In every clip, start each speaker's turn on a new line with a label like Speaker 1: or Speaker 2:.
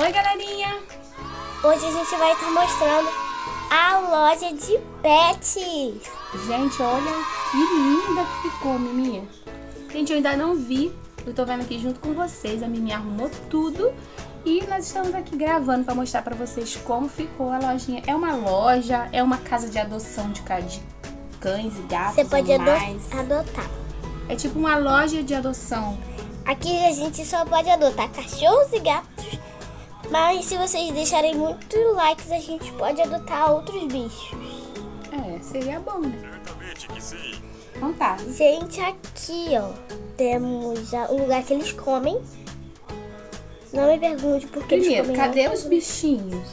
Speaker 1: Oi, galerinha!
Speaker 2: Hoje a gente vai estar mostrando a loja de pets.
Speaker 1: Gente, olha que linda que ficou, Mimi. Gente, eu ainda não vi. Eu tô vendo aqui junto com vocês. A Mimi arrumou tudo. E nós estamos aqui gravando para mostrar para vocês como ficou a lojinha. É uma loja, é uma casa de adoção de cães e gatos.
Speaker 2: Você pode
Speaker 1: animais.
Speaker 2: adotar.
Speaker 1: É tipo uma loja de adoção.
Speaker 2: Aqui a gente só pode adotar cachorros e gatos. Mas se vocês deixarem muitos likes, a gente pode adotar outros bichos.
Speaker 1: É, seria bom, né? Certamente que sim. Então tá.
Speaker 2: Gente, aqui, ó, temos o lugar que eles comem. Não me pergunte por que
Speaker 1: Primeiro,
Speaker 2: eles comem.
Speaker 1: cadê os bichinhos?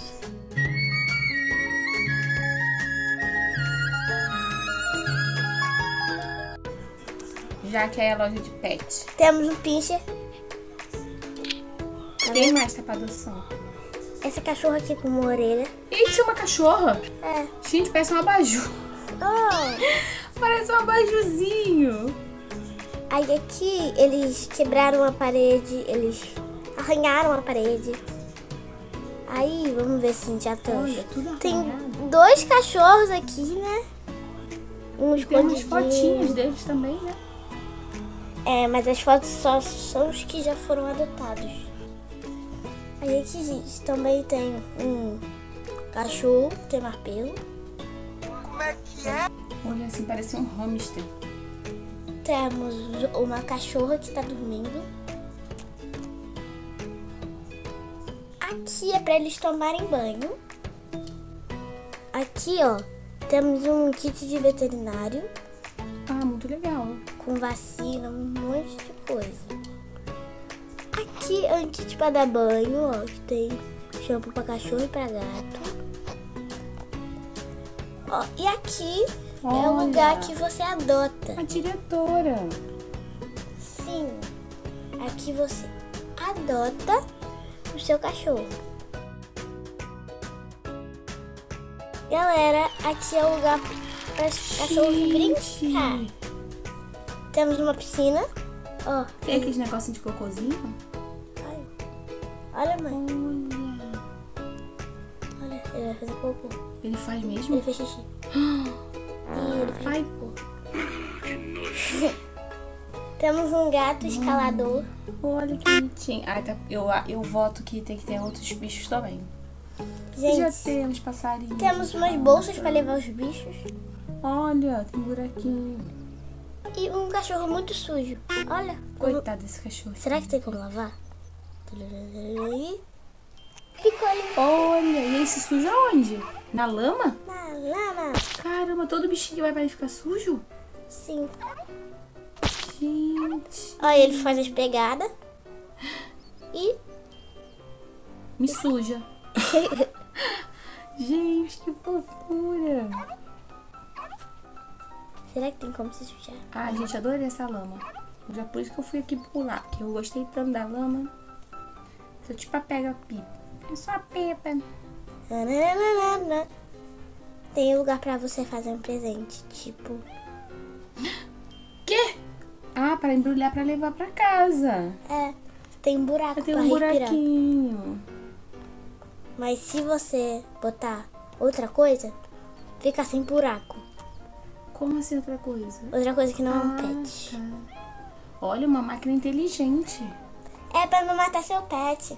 Speaker 1: Já que é a loja de pet.
Speaker 2: Temos um pincher.
Speaker 1: Quem mais tá pra adoção?
Speaker 2: Essa cachorra aqui com uma orelha.
Speaker 1: Eita, uma cachorra?
Speaker 2: É.
Speaker 1: Gente, parece um abajur.
Speaker 2: Oh.
Speaker 1: Parece um abajurzinho.
Speaker 2: Aí aqui eles quebraram a parede, eles arranharam a parede. Aí, vamos ver se a gente atende.
Speaker 1: Olha, tudo
Speaker 2: Tem
Speaker 1: arranhado.
Speaker 2: 2 cachorros aqui, né? Uns
Speaker 1: Tem umas
Speaker 2: escondidinhos.
Speaker 1: fotinhas deles também, né?
Speaker 2: É, mas as fotos só são os que já foram adotados. Aí aqui, gente, também tem um cachorro, tem marpelo.
Speaker 3: Como é que é?
Speaker 1: Olha assim, parece um hamster.
Speaker 2: Temos uma cachorra que tá dormindo. Aqui é pra eles tomarem banho. Aqui, ó, temos um kit de veterinário
Speaker 1: Ah, muito legal.
Speaker 2: com vacina, um monte de coisa. Aqui é um kit pra dar banho, ó, que tem shampoo pra cachorro e pra gato. Ó, e aqui é o
Speaker 1: Olha.
Speaker 2: lugar que você adota.
Speaker 1: A diretora.
Speaker 2: Sim, aqui você adota o seu cachorro. Galera, aqui é o lugar para os cachorros brincar. Temos uma piscina. Ó,
Speaker 1: Tem aqueles negocinhos de cocôzinho?
Speaker 2: olha, mãe.
Speaker 1: Olha.
Speaker 2: Olha, ele vai fazer cocô.
Speaker 1: Ele faz mesmo?
Speaker 2: Ele fez xixi. Ih, ele fez
Speaker 1: Ai,
Speaker 2: cocô. Temos um gato escalador.
Speaker 1: olha que bonitinho. Ah, tá. Eu voto que tem que ter outros bichos também. Já
Speaker 2: Gente,
Speaker 1: temos passarinhos.
Speaker 2: temos umas bolsas para levar os bichos.
Speaker 1: Olha, tem um buraquinho.
Speaker 2: E um cachorro muito sujo. Olha.
Speaker 1: Coitado desse cachorro.
Speaker 2: Será que tem como lavar? Ficou ali
Speaker 1: Olha, e ele se suja onde? Na lama?
Speaker 2: na lama.
Speaker 1: Caramba, todo bichinho vai para ele ficar sujo?
Speaker 2: Sim.
Speaker 1: Gente,
Speaker 2: Olha, ele faz as pegadas. E
Speaker 1: me suja. Gente, que fofura.
Speaker 2: será que tem como se sujar?
Speaker 1: Ah, gente, adorei essa lama. Já por isso que eu fui aqui pular, porque eu gostei tanto da lama. Sou tipo a Pega Pipa. É só a Pepa.
Speaker 2: Nananana. Tem lugar pra você fazer um presente, tipo.
Speaker 1: Quê? Ah, para embrulhar pra levar pra casa.
Speaker 2: É, tem um buraco
Speaker 1: Tem
Speaker 2: pra
Speaker 1: um
Speaker 2: respirar.
Speaker 1: buraquinho.
Speaker 2: Mas se você botar outra coisa, fica sem buraco.
Speaker 1: Como assim outra coisa?
Speaker 2: Outra coisa que não é um pet.
Speaker 1: Tá. Olha, uma máquina inteligente.
Speaker 2: É pra não matar seu pet.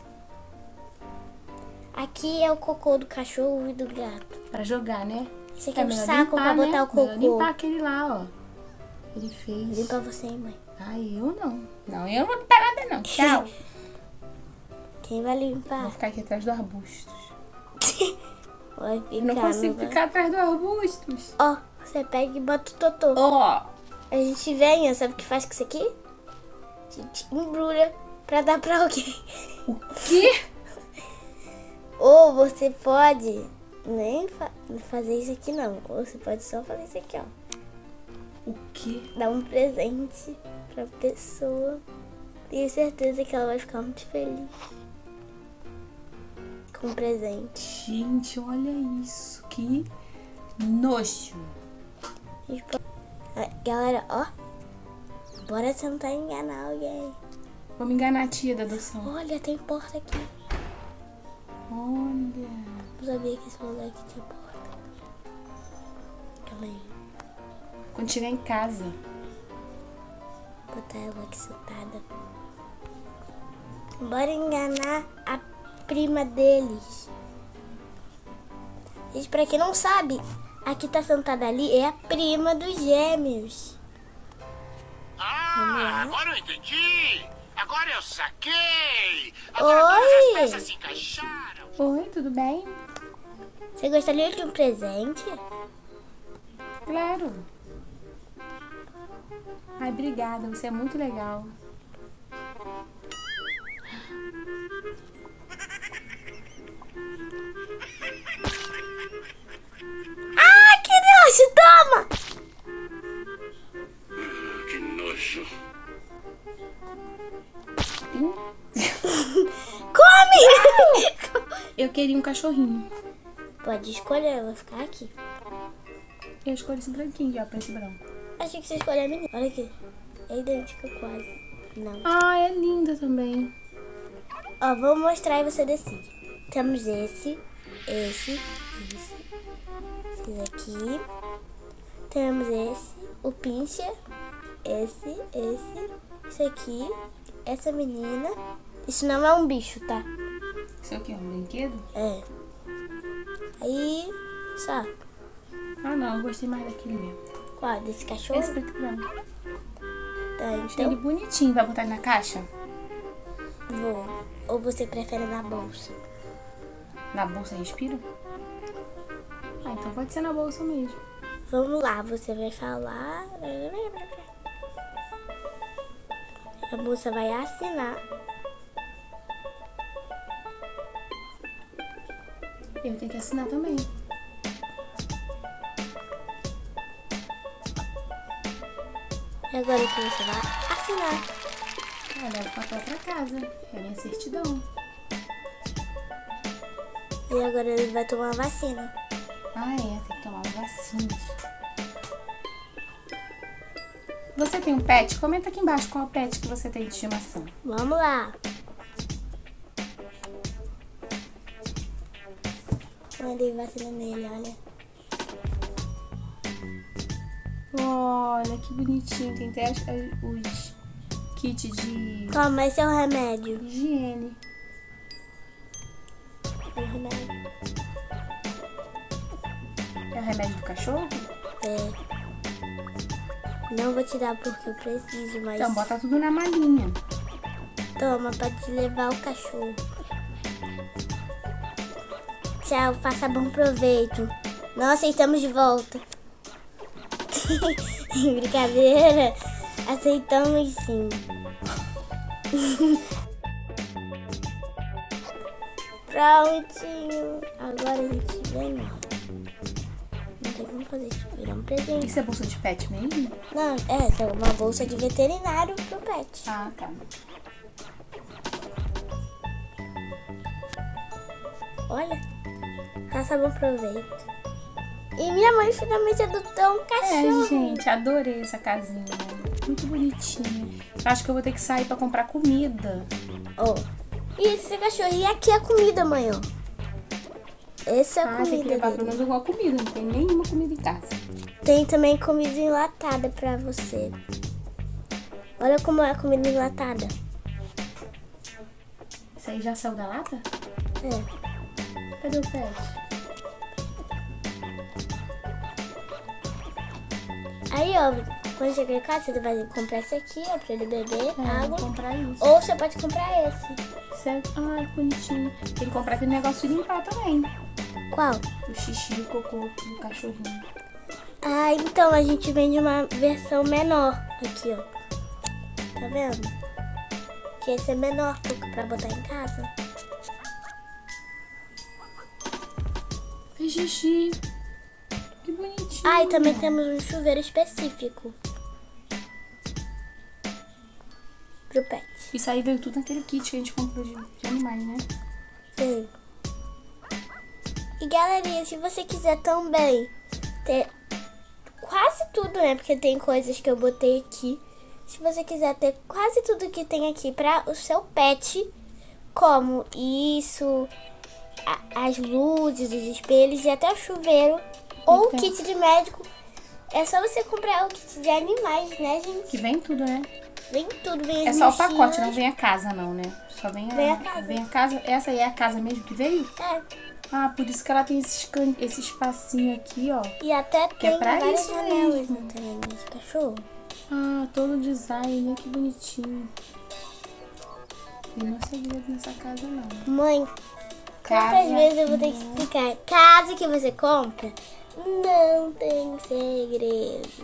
Speaker 2: Aqui é o cocô do cachorro e do gato.
Speaker 1: Pra jogar, né?
Speaker 2: Esse aqui é o
Speaker 1: melhor
Speaker 2: saco pra
Speaker 1: limpar,
Speaker 2: botar
Speaker 1: né?
Speaker 2: o cocô.
Speaker 1: Melhor limpar aquele lá, ó. Ele fez.
Speaker 2: Limpa você, mãe.
Speaker 1: Ai, eu não. Não, eu não vou limpar nada, não. Tchau.
Speaker 2: Quem vai
Speaker 1: Vou
Speaker 2: limpar?
Speaker 1: ficar aqui atrás do arbustos.
Speaker 2: Vai ficar.
Speaker 1: Eu não consigo
Speaker 2: vai?
Speaker 1: ficar atrás do arbustos.
Speaker 2: Ó, você pega e bota o totô.
Speaker 1: Ó.
Speaker 2: A gente vem, ó, sabe o que faz com isso aqui? A gente embrulha pra dar pra alguém.
Speaker 1: O quê?
Speaker 2: Ou você pode nem fazer isso aqui, não. Ou você pode só fazer isso aqui, ó.
Speaker 1: O quê?
Speaker 2: Dar um presente pra pessoa. Tenho certeza que ela vai ficar muito feliz com o presente.
Speaker 1: Gente, olha isso. Que nojo.
Speaker 2: A gente pode- Galera, ó. Bora tentar enganar alguém.
Speaker 1: Vamos enganar a tia da adoção.
Speaker 2: Olha, tem porta aqui.
Speaker 1: Olha.
Speaker 2: Não sabia que esse lugar aqui tinha porta. Calma aí.
Speaker 1: Quando chegar em casa.
Speaker 2: Vou botar ela aqui sentada. Bora enganar a prima deles. Gente, pra quem não sabe, a que tá sentada ali é a prima dos gêmeos.
Speaker 3: Ah, agora eu entendi. Agora eu saquei.
Speaker 2: Oi.
Speaker 3: Agora todas as peças se encaixaram.
Speaker 1: Oi, tudo bem?
Speaker 2: Você gostaria de um presente?
Speaker 1: Claro. Ai, obrigada. Você é muito legal.
Speaker 2: Ah, que nojo! Toma!
Speaker 3: Que nojo.
Speaker 2: Come!
Speaker 1: Eu queria um cachorrinho.
Speaker 2: Pode escolher, eu vou ficar aqui.
Speaker 1: Eu escolhi esse branquinho, ó, preto e branco.
Speaker 2: Achei que você escolheu a menina. Olha aqui. É idêntica quase. Não.
Speaker 1: Ah, é linda também.
Speaker 2: Ó, vou mostrar e você decide. Temos esse aqui. Temos esse, o pincher, esse aqui, essa menina. Isso não é um bicho, tá?
Speaker 1: Isso aqui é um brinquedo?
Speaker 2: É. Aí, só.
Speaker 1: Ah, não, eu gostei mais daquele mesmo.
Speaker 2: Qual? Desse cachorro?
Speaker 1: Esse preto e branco.
Speaker 2: Tá,
Speaker 1: Achei ele
Speaker 2: então
Speaker 1: bonitinho. Vai botar ele na caixa?
Speaker 2: vou. Ou você prefere na bolsa?
Speaker 1: Na bolsa respira? Ah, então pode ser na bolsa mesmo.
Speaker 2: Vamos lá, você vai falar. A bolsa vai assinar.
Speaker 1: Eu tenho que assinar também.
Speaker 2: E agora o que você vai assinar?
Speaker 1: Ah, leva o papel pra casa. É minha certidão.
Speaker 2: E agora ele vai tomar a vacina.
Speaker 1: Ah, é. Tem que tomar as vacinas. Você tem um pet? Comenta aqui embaixo qual pet que você tem de estimação.
Speaker 2: Vamos lá. Mandei vacina nele, olha.
Speaker 1: Olha, que bonitinho. Tem até os kits de
Speaker 2: Toma, esse é o remédio.
Speaker 1: higiene.
Speaker 2: O remédio.
Speaker 1: É o remédio do cachorro?
Speaker 2: É. Não vou te dar porque eu preciso, mas...
Speaker 1: Então, bota tudo na malinha.
Speaker 2: Toma, pode levar o cachorro. Tchau, faça bom proveito. Não aceitamos de volta. Brincadeira. Aceitamos sim. Prontinho. Agora a gente ganhou. Não tem como fazer isso. Virar um presente.
Speaker 1: Isso é bolsa de pet mesmo?
Speaker 2: Não, é uma bolsa de veterinário pro pet.
Speaker 1: Ah, tá.
Speaker 2: Olha, faça bom proveito. E minha mãe finalmente adotou um cachorro.
Speaker 1: É, gente, adorei essa casinha. Muito bonitinha. Eu acho que eu vou ter que sair pra comprar comida.
Speaker 2: Ó, e esse cachorro? E aqui é a comida, mãe, ó. Essa é a
Speaker 1: Ah, tem que
Speaker 2: comida
Speaker 1: levar pelo
Speaker 2: dele.
Speaker 1: menos alguma comida. Não tem nenhuma comida em casa.
Speaker 2: Tem também comida enlatada pra você. Olha como é a comida enlatada.
Speaker 1: Isso aí já saiu da lata?
Speaker 2: É.
Speaker 1: Cadê o pet?
Speaker 2: Aí, ó, quando chegar em casa, você vai comprar esse aqui, ó, pra ele beber
Speaker 1: Vou
Speaker 2: água.
Speaker 1: comprar isso.
Speaker 2: Ou você pode comprar esse.
Speaker 1: Certo? Ah, que bonitinho. Tem que comprar aquele negócio de limpar também.
Speaker 2: Qual?
Speaker 1: O xixi e o cocô do cachorrinho.
Speaker 2: Ah, então a gente vende uma versão menor aqui, ó. Tá vendo? Que esse é menor pra botar em casa.
Speaker 1: Fez xixi. Que bonitinho.
Speaker 2: Ah, e também temos um chuveiro específico pro pet.
Speaker 1: Isso aí veio tudo naquele kit que a gente comprou de animais, né?
Speaker 2: Sim. E galerinha, se você quiser também ter quase tudo, né? Porque tem coisas que eu botei aqui. Se você quiser ter quase tudo que tem aqui para o seu pet, como isso, as luzes, os espelhos e até o chuveiro ou o
Speaker 1: Então.
Speaker 2: kit de médico. É só você comprar o kit de animais, né, gente?
Speaker 1: Que vem tudo, né?
Speaker 2: Vem tudo, vem
Speaker 1: É
Speaker 2: as
Speaker 1: só o
Speaker 2: mexinhas.
Speaker 1: pacote, não vem a casa não, né? Só vem
Speaker 2: Vem a casa.
Speaker 1: Vem a casa. Essa aí é a casa mesmo que veio?
Speaker 2: É.
Speaker 1: Ah, por isso que ela tem esse espacinho aqui, ó.
Speaker 2: E até
Speaker 1: é
Speaker 2: tem
Speaker 1: pra
Speaker 2: várias
Speaker 1: isso
Speaker 2: janelas
Speaker 1: mesmo.
Speaker 2: no também de cachorro.
Speaker 1: Ah, todo o design, né? Que bonitinho. E não é segredo nessa casa, não.
Speaker 2: Mãe,
Speaker 1: Casa
Speaker 2: quantas vezes eu vou ter que explicar? Casa que você compra não tem segredo.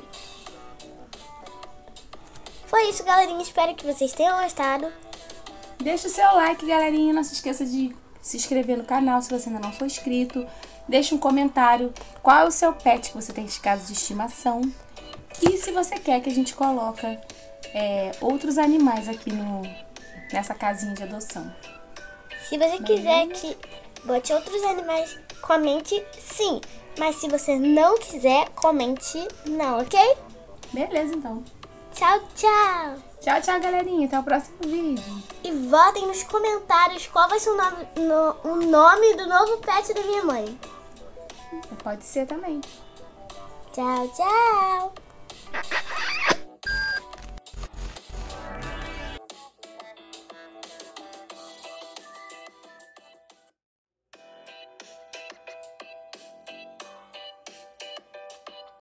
Speaker 2: Foi isso, galerinha. Espero que vocês tenham gostado.
Speaker 1: Deixa o seu like, galerinha. Não se esqueça de se inscrever no canal se você ainda não for inscrito. Deixa um comentário qual é o seu pet que você tem de casa de estimação. E se você quer que a gente coloque outros animais aqui nessa casinha de adoção.
Speaker 2: Se você quiser que bote outros animais, comente sim. Mas se você não quiser, comente não, ok?
Speaker 1: Beleza, então.
Speaker 2: Tchau, tchau.
Speaker 1: Tchau, tchau, galerinha. Até o próximo vídeo.
Speaker 2: E votem nos comentários qual vai ser o nome do novo pet da minha mãe.
Speaker 1: Pode ser também.
Speaker 2: Tchau, tchau.